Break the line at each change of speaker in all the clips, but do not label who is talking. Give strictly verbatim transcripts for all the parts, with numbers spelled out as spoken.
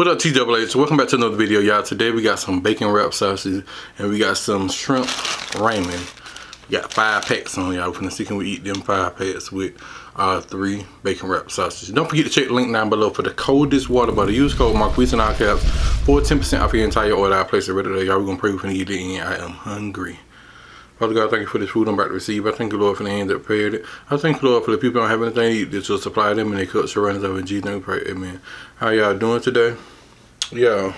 What up, T Double H? Welcome back to another video, y'all. Today we got some bacon wrap sausage and we got some shrimp ramen. We got five packs on, y'all. We're gonna see can we eat them five packs with uh, three bacon wrap sausages. Don't forget to check the link down below for the coldest water butter. Use code Marquise in all caps for ten percent off your entire order. I place it right there, y'all. We're gonna pray we're gonna eat it in. I am hungry. Father God, thank you for this food I'm about to receive. I thank you, Lord, for the hands that prepared it. I thank you, Lord, for the people that don't have anything to eat that you'll supply them and they cook surroundings of in Jesus' name we pray. Amen. How y'all doing today? Yeah.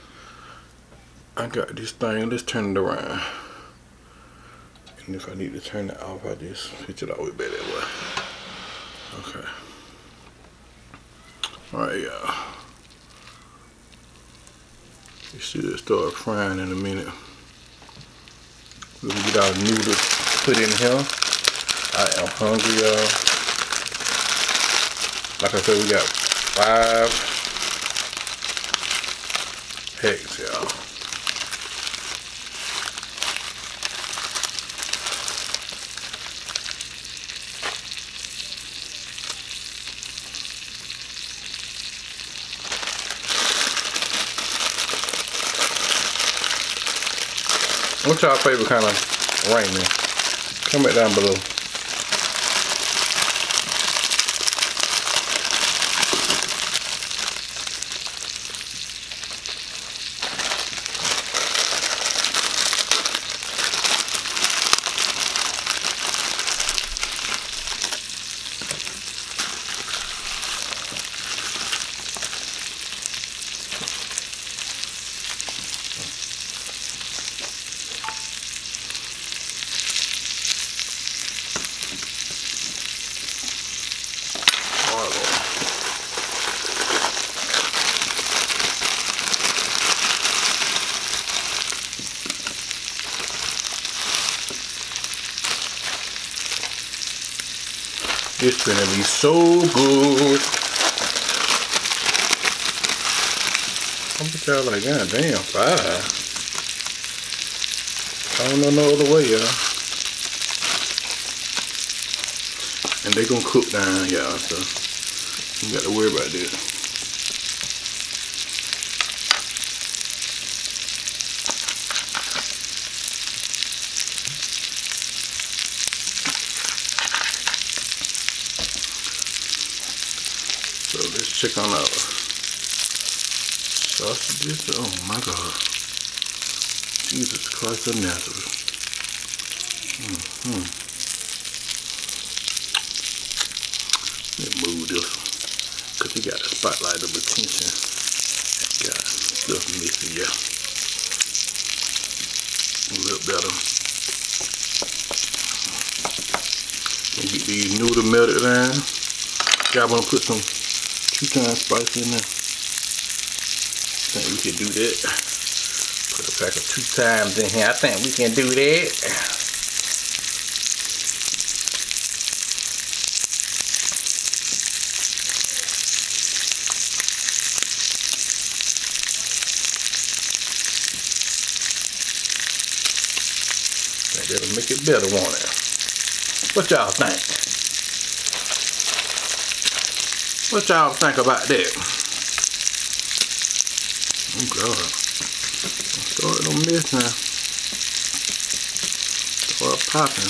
I got this thing. Let's turn it around. And if I need to turn it off, I just switch it all the way back that way. Okay. Alright, y'all. It should start frying in a minute. We'll get our noodles put in here. I am hungry, y'all. Like I said, we got five packs, y'all. What's y'all favorite kind of ramen? Comment down below. It's gonna be so good. I'm gonna tell like, god damn, five. I don't know no other way, y'all. And they gonna cook down, y'all, so you got to worry about this. So let's check on our sausages. Oh my God. Jesus Christ of Nazareth. Mm-hmm. Let me move this because he got the spotlight of attention. Got stuff missing, yeah. A little better. And get these noodles melted down. Y'all wanna put some two times spice in there? I think we can do that. Put a pack of two times in here. I think we can do that. I think that'll make it better, won't it? What y'all think? What y'all think about that? Oh God. I'm starting to miss now. Start popping.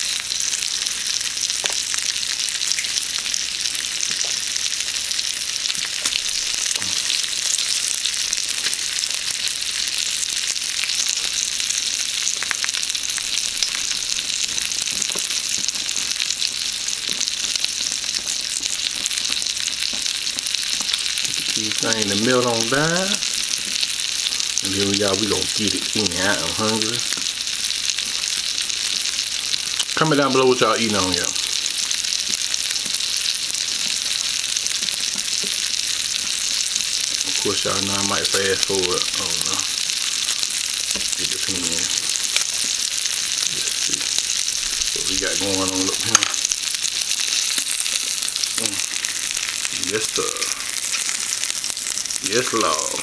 These things to melt on down, and then we got we gonna get it in. I am hungry. Comment down below what y'all eating on, y'all. Of course, y'all know I might fast forward. I don't know. It depends. Let's see what we got going on up here. Mm. Yes, sir. Yes, Lord.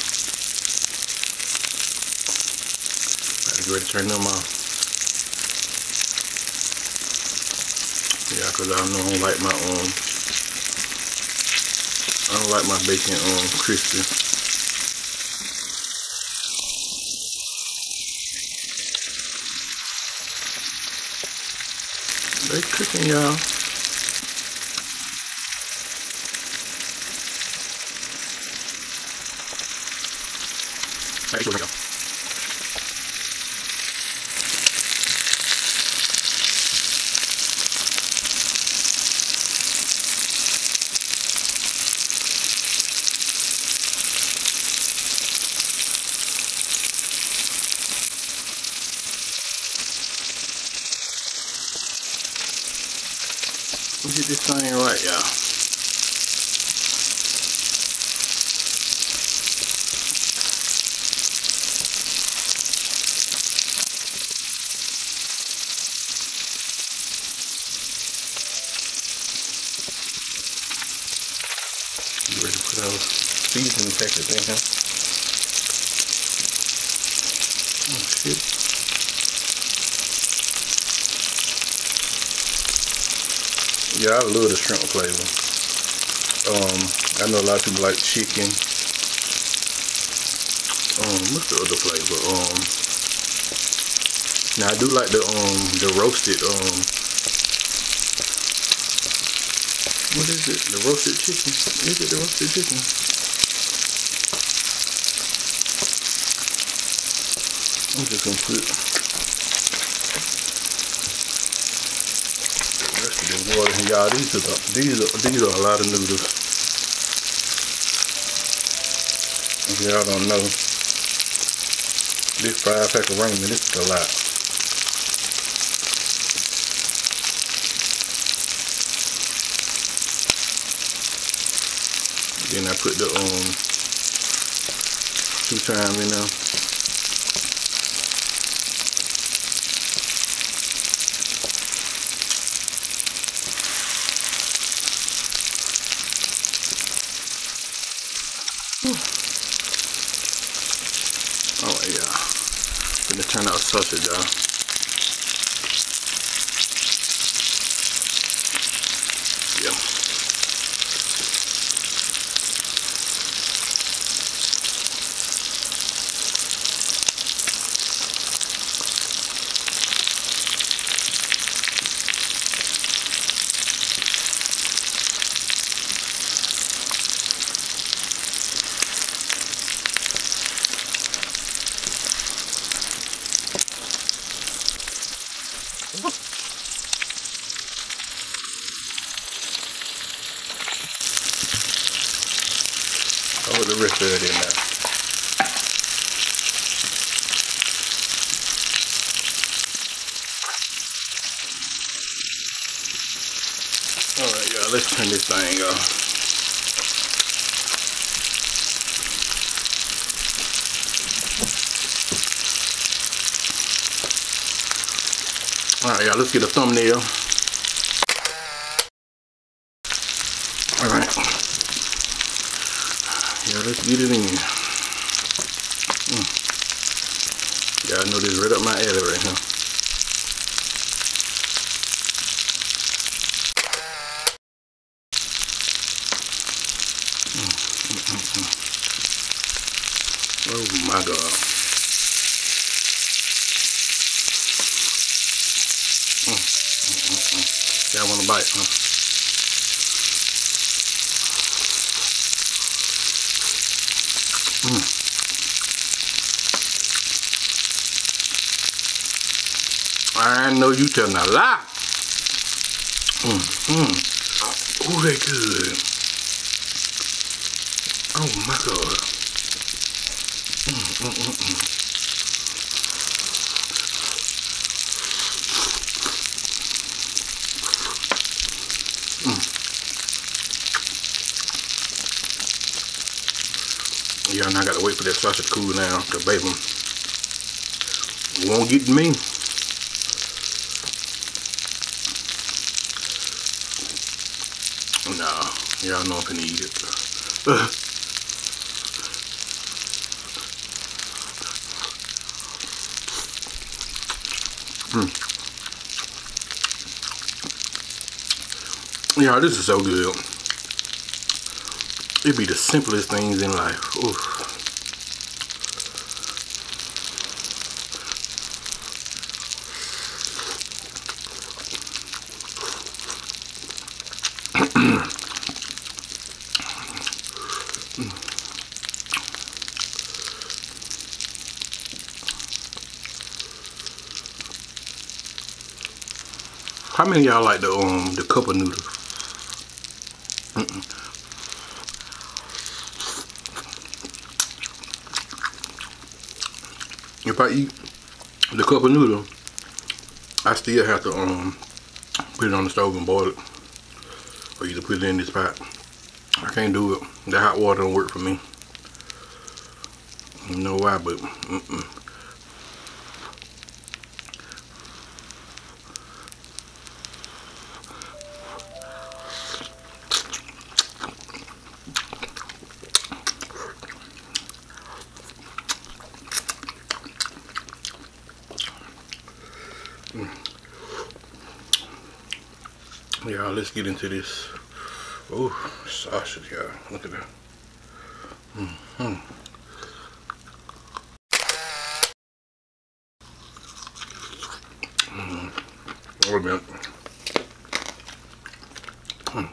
I'm ready to turn them off. Yeah, cause I know I don't like my um I don't like my bacon um crispy. They cooking, y'all. Hey, here we go. Get this thing right, y'all. You ready to put our seasoning packets in here? Oh shit. Yeah, I love the shrimp flavor. Um, I know a lot of people like chicken. Um, what's the other flavor? Um, now I do like the um the roasted um. What is it? The roasted chicken? Is it the roasted chicken? I'm just gonna put the water in, y'all. These are the, these are these are a lot of noodles. If y'all don't know, this five pack of ramen, this is a lot. Then I put the um two times in there. Oh yeah, gonna turn out sausage, y'all. Yeah. I'll put the rest of it in there. Alright, y'all, let's turn this thing off. Alright, y'all, let's get a thumbnail. Alright. Yeah, let's get it in. Mm. Yeah, I know this right up my alley right now. Mm, mm, mm, mm. Oh my God. Mm, mm, mm, mm. Y'all want a bite, huh? Mm. I know you telling a lie. Mm, mm. Oh, they good. Oh my God. Mm, mm, mm, mm. Mm. Yeah, and I gotta wait for that sausage to cool down, cause baby, it won't get me. Nah, y'all know I can eat it. Uh. Mm. Yeah, this is so good. It be the simplest things in life. Oof. How many of y'all like the um the cup of noodles? Mm-mm. If I eat the cup of noodle, I still have to um put it on the stove and boil it, or either put it in this pot. I can't do it. The hot water don't work for me. You know why, but mm-mm. Y'all, let's get into this. Oh, sausage, y'all. Look at that. Mm-hmm. Mm. Wait a minute. Mm.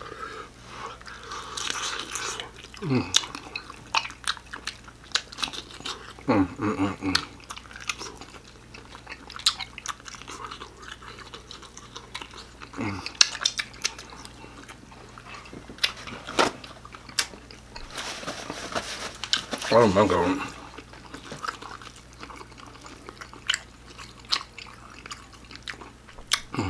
Mm. Mm, mm, mm, mm. Mm. Oh my God. Mm.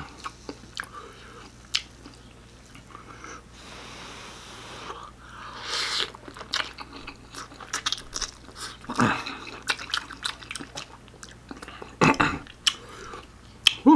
Whew.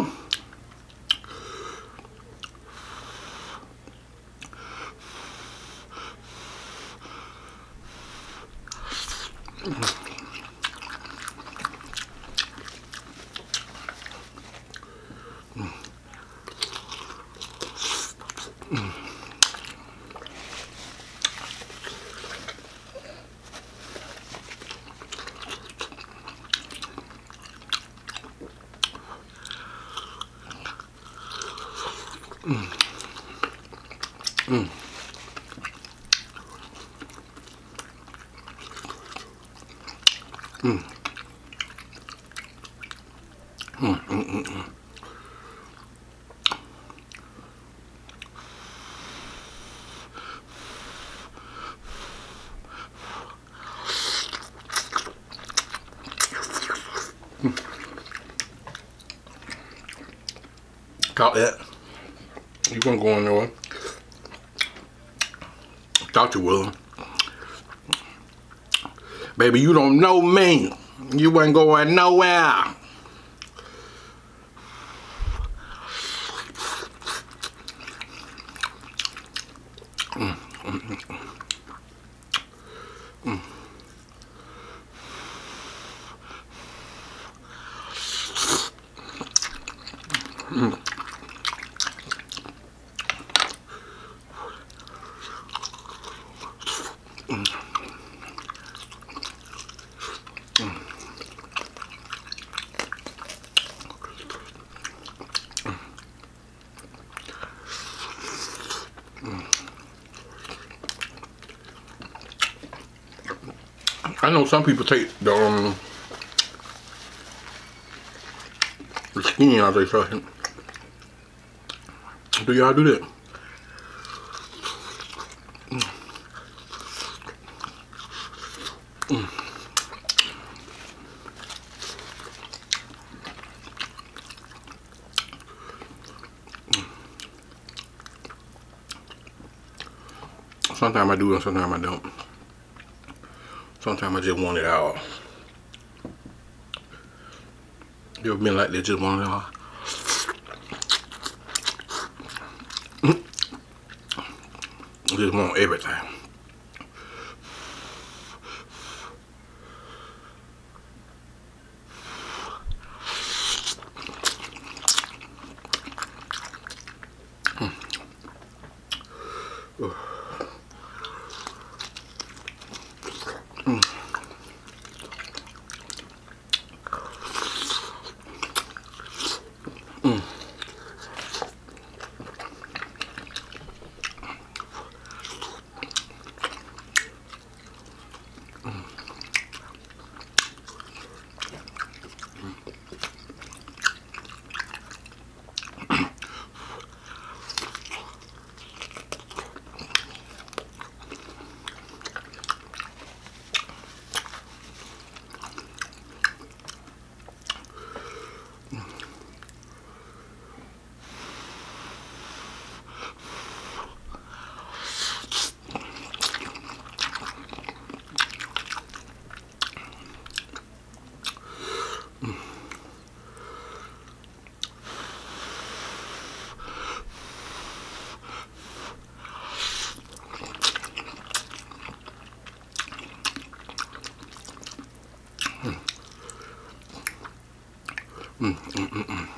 Mm. Mm. Mm. Mm, mm, mm, mm. Mm. Caught that. You weren't going nowhere. Thought you would. Baby, you don't know me. You wasn't going nowhere. Mm, mm, mm, mm. Mm. I know some people take the um the skin out of their sausage. Do y'all do that? Mm. Mm. Sometimes I do and sometimes I don't. Sometimes I just want it all. You ever been like that, just want it all? Just want everything. Mm. Mm. Mm. Mm, mm, mm, mm.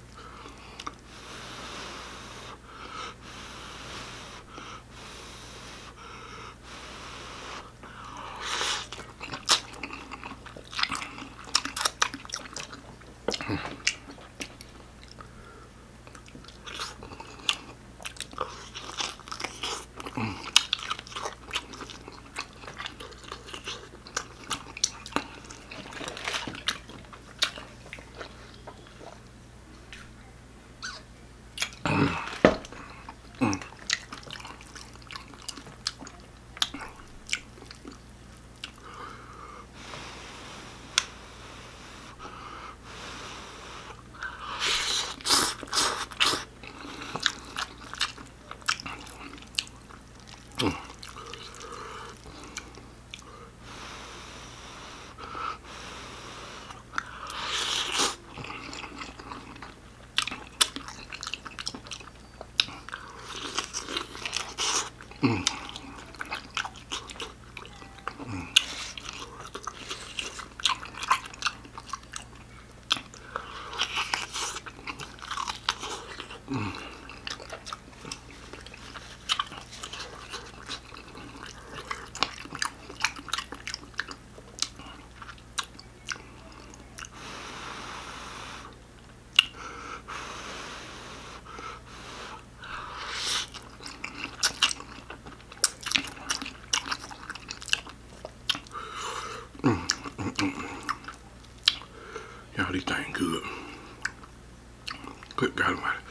Mm. Y'all, these things good. Good God Almighty.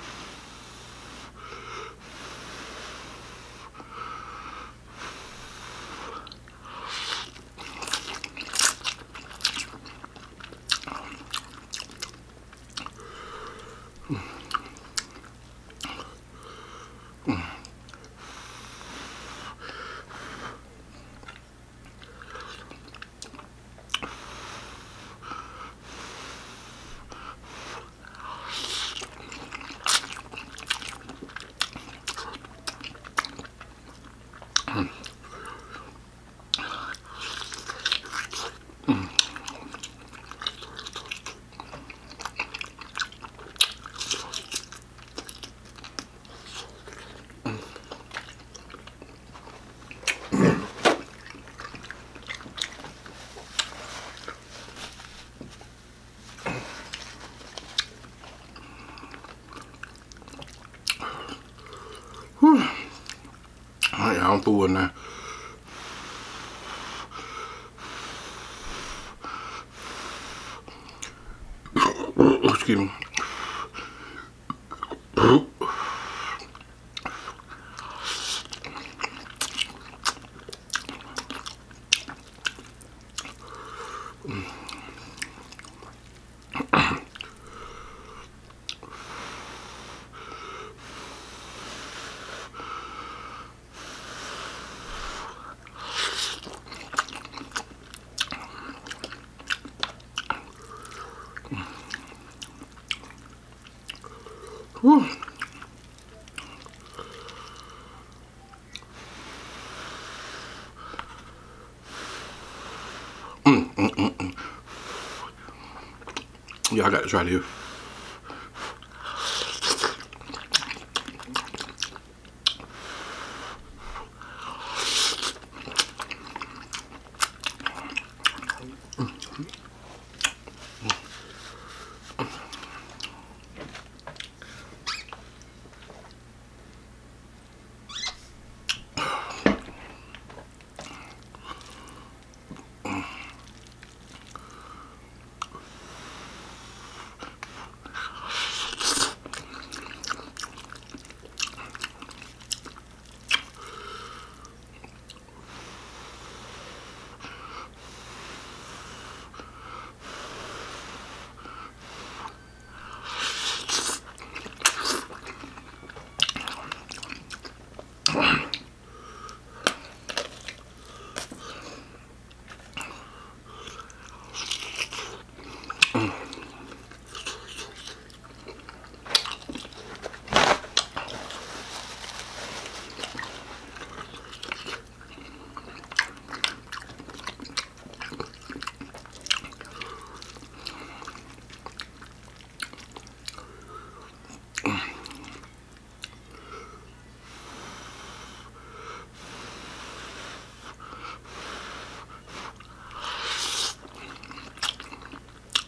Whew. Alright, I'm full now. Excuse me. Whew. Mm, mm, mm, mm. Yeah, I got to try this.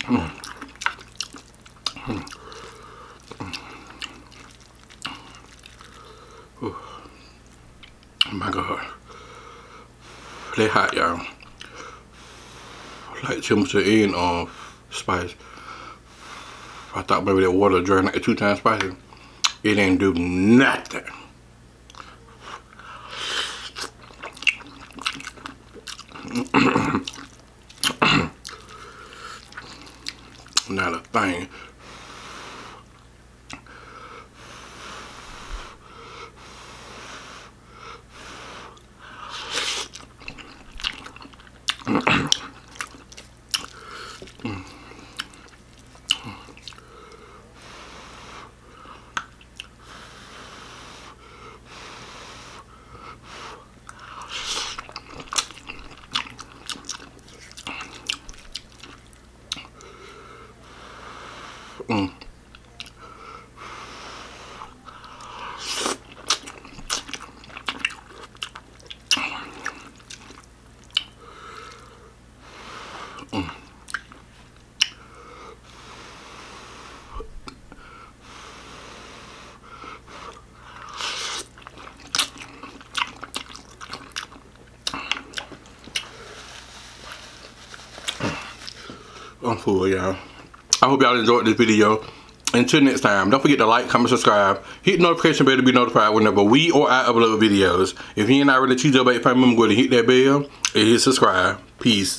Mm. Mm. Oh my God. They hot, y'all. Like temperature and uh, spice. I thought maybe that water drained like two times spicy. It didn't do nothing. Not a thing. Mm. Mm. I'm full, y'all. I hope y'all enjoyed this video. Until next time, don't forget to like, comment, subscribe, hit the notification bell to be notified whenever we or I upload videos. If you ain't already Cheese Up eight family member, go ahead and hit that bell and hit subscribe. Peace.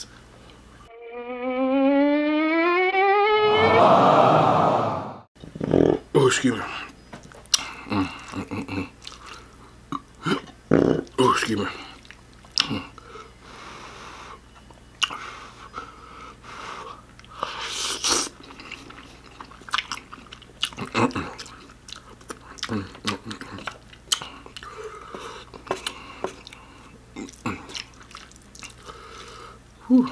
Oh, excuse me. Mm, mm, mm, mm. Oh, excuse me. Mm. Mm -mm. Mm -mm -mm. Whew.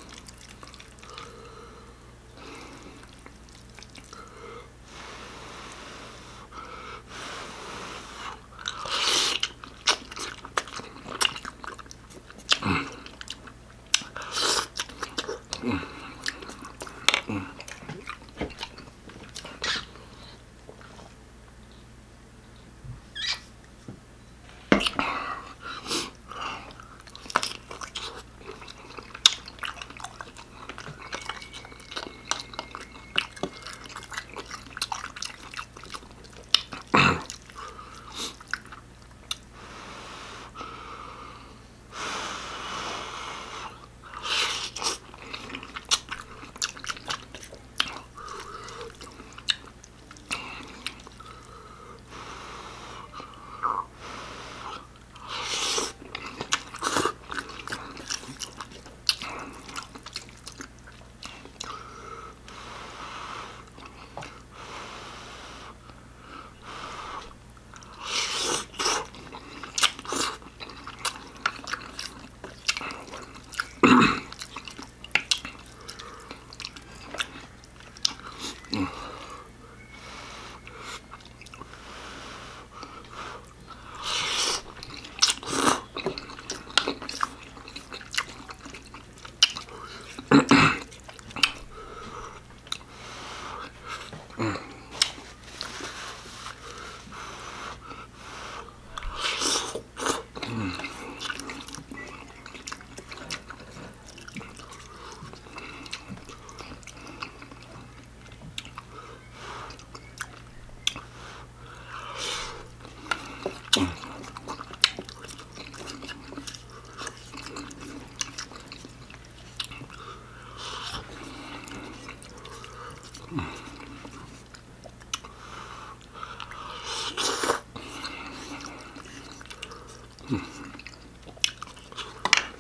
Mm. Mm.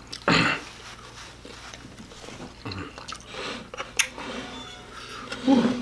Whew.